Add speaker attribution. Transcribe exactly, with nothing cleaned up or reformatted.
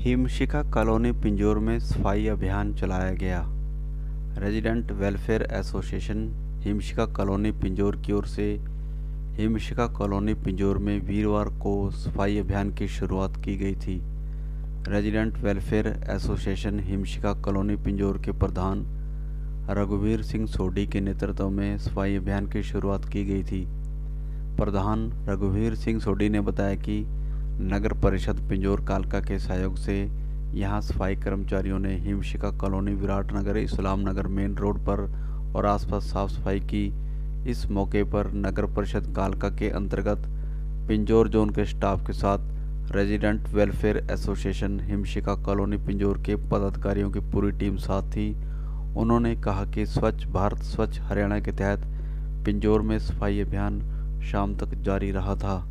Speaker 1: Himshikha colony Pinjore में सफाई अभियान चलाया गया। Resident welfare association Himshikha colony Pinjore की ओर से हिमशिखा कॉलोनी पिंजौर में वीरवार को सफाई अभियान की शुरुआत की गई थी। Resident welfare association Himshikha colony Pinjore के प्रधान रघुवीर सिंह सोढी के नेतृत्व में सफाई अभियान की शुरुआत की गई थी। प्रधान रघुवीर सिंह सोढी ने बताया कि नगर परिषद पिंजौर कालका के सहयोग से यहां सफाई कर्मचारियों ने Himshikha colony Viratnagar Islam Nagar main road पर और आसपास साफ सफाई की। इस मौके पर नगर परिषद कालका के अंतर्गत पिंजौर जोन के स्टाफ के साथ resident welfare association Himshikha colony Pinjore के पदाधिकारियों की पूरी टीम साथ थी। उन्होंने कहा कि स्वच्छ भारत स्वच्छ हरियाणा के तहत पिंजौर में सफाई अभियान शाम तक जारी रहा था।